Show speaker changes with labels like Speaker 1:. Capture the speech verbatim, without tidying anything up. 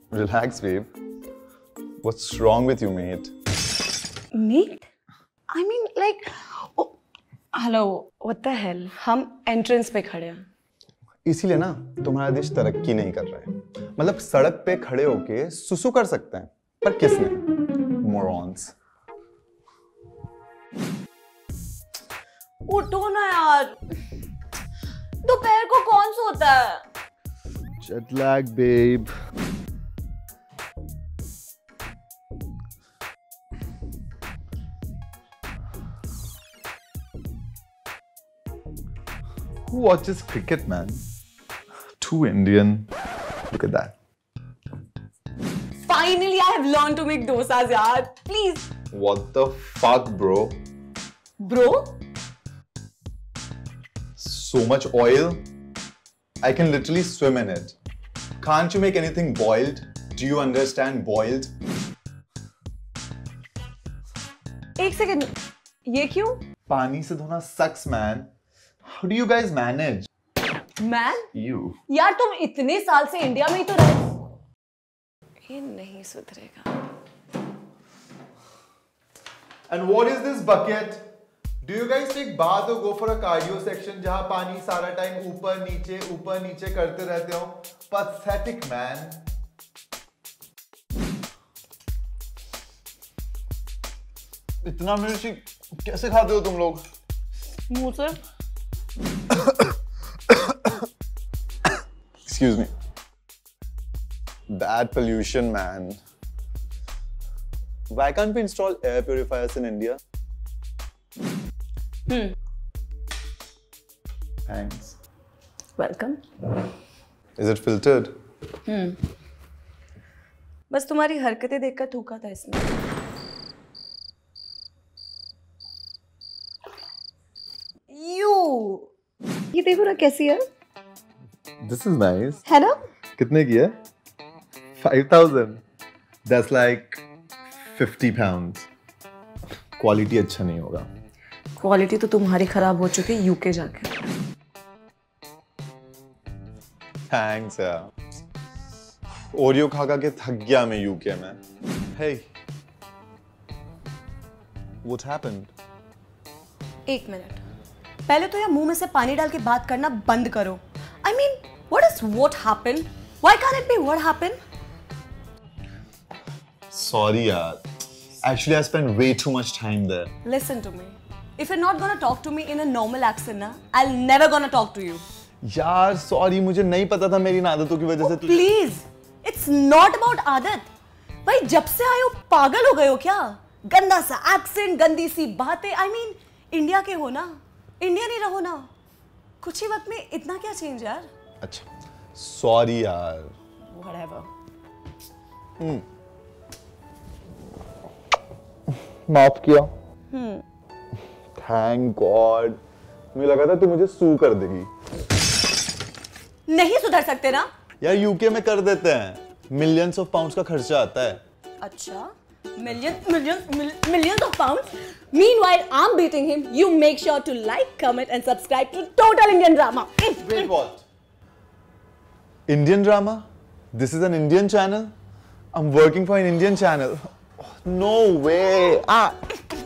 Speaker 1: Relax, babe. What's wrong with you, mate?
Speaker 2: Mate? I mean, like, oh, hello, what the hell? हम entrance पे खड़े हैं.
Speaker 1: इसीलिए ना तुम्हारा देश तरक्की नहीं कर रहा है. मतलब सड़क पे खड़े होके सुसु कर सकते हैं, पर किसने? Morons.
Speaker 2: उठो ना यार. दोपहर को कौन सोता है?
Speaker 1: Jet lag, babe. Who watches cricket, man? Too Indian. Look at that.
Speaker 2: Finally, I have learned to make dosas, yaar. Please.
Speaker 1: What the fuck, bro?
Speaker 2: Bro?
Speaker 1: So much oil. I can literally swim in it. Can't you make anything boiled? Do you understand boiled?
Speaker 2: एक second. ये क्यों?
Speaker 1: पानी से धोना sucks, man. How do you guys manage?
Speaker 2: Man?
Speaker 1: You.
Speaker 2: यार तुम इतने साल से इंडिया में ही तो रहे. ये नहीं सुधरेगा.
Speaker 1: And what is this bucket? Do you guys take bath or go for a cardio section जहाँ पानी सारा टाइम ऊपर नीचे ऊपर नीचे करते रहते हो? Pathetic, man. इतना मिर्ची कैसे खाते हो तुम लोग?
Speaker 2: मुंह से.
Speaker 1: Excuse me. Bad pollution, man. Why can't we install air purifiers in India?
Speaker 2: Hmm.
Speaker 1: Thanks.
Speaker 2: Welcome.
Speaker 1: Is it filtered?
Speaker 2: Hmm. बस तुम्हारी हरकतें देखकर थूका था इसने. You. ये देखो ना कैसी है.
Speaker 1: This is nice.
Speaker 2: है ना?
Speaker 1: कितने की है? Five thousand. That's like fifty pounds. Quality अच्छा नहीं होगा.
Speaker 2: क्वालिटी तो तुम्हारी खराब हो चुकी है यूके जाके.
Speaker 1: Thanks यार. ओरियो खा खा के थक गया मैं यूके में. Hey. What happened?
Speaker 2: एक मिनट. पहले तो यार मुंह में से पानी डाल के बात करना बंद करो. I mean, what is what happened? Why can't it be what happened?
Speaker 1: Sorry यार. Actually, I spent way too much time there.
Speaker 2: Listen to me. If you're not gonna talk to me in a normal accent, na, I'll never gonna talk to you.
Speaker 1: यार sorry मुझे नहीं पता था मेरी इन आदतों की वजह
Speaker 2: oh,
Speaker 1: से तु...
Speaker 2: Please, it's not about आदत. भाई जब से आए हो पागल हो गए हो क्या? गंदा सा accent, गंदी सी बातें. I mean, इंडिया के हो ना, इंडियन ही रहो ना. कुछ ही वक्त में इतना क्या चेंज यार?
Speaker 1: अच्छा, sorry यार.
Speaker 2: Whatever.
Speaker 1: हम्म. माफ किया.
Speaker 2: हम्म.
Speaker 1: Thank God. मुझे लगा था तू मुझे सू कर देगी.
Speaker 2: नहीं सुधर सकते ना?
Speaker 1: यार यूके में कर देते हैं. मिलियंस ऑफ पाउंड्स का खर्चा आता है.
Speaker 2: अच्छा. Million, million, million, millions of pounds. Meanwhile, I'm beating him. You make sure to like, comment, and subscribe to Total Indian Drama.
Speaker 1: Wait, what? Indian Drama? This is an Indian channel? I'm working for an Indian channel. No way. Ah.